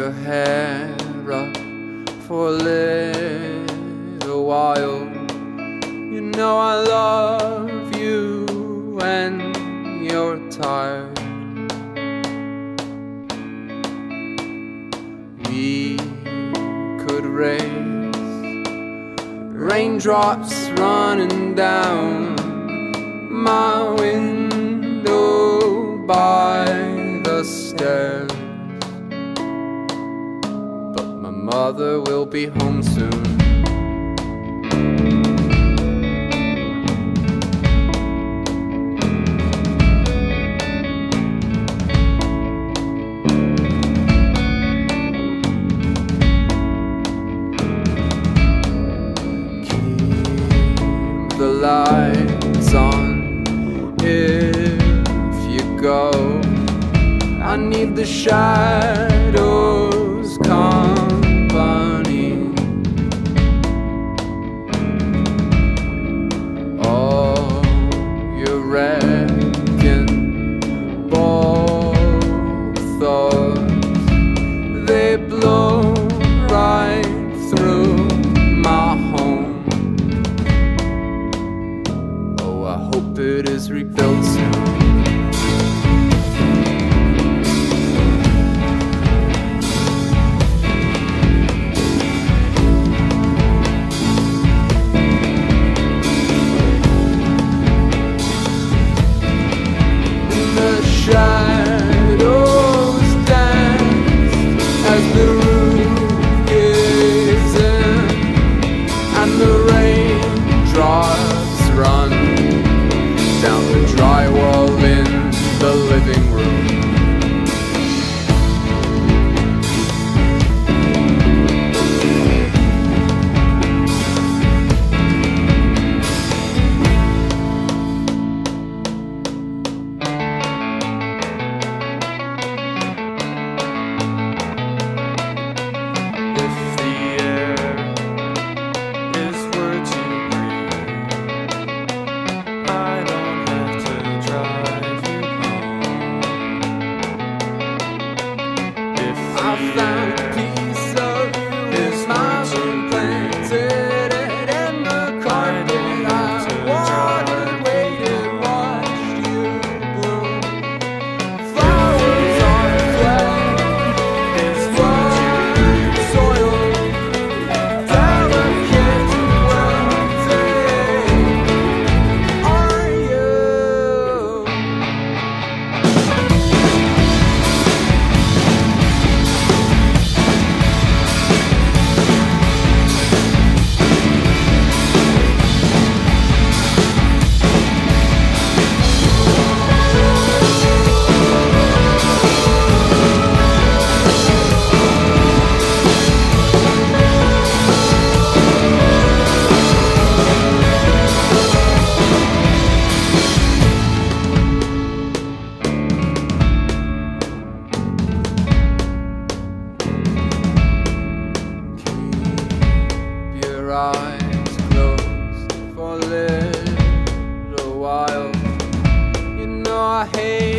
your hair up for a little while. You know I love you when you're tired. We could raise raindrops running down my window by the stairs, but my mother will be home soon. Keep the lights on if you go. I need the shadows company. Oh, you're wrecking both thoughts. They blow right through my home. Oh, I hope it is rebuilt soon. Shadows dance as the roof gives in, and the raindrops run down the drywall in the living room. I found a piece of you in my room, planted it in the carpet. I watered, waited, watched you bloom. Flowers on flame, flood soil, delicate wilting. Are you? Eyes closed for a little while. You know I hate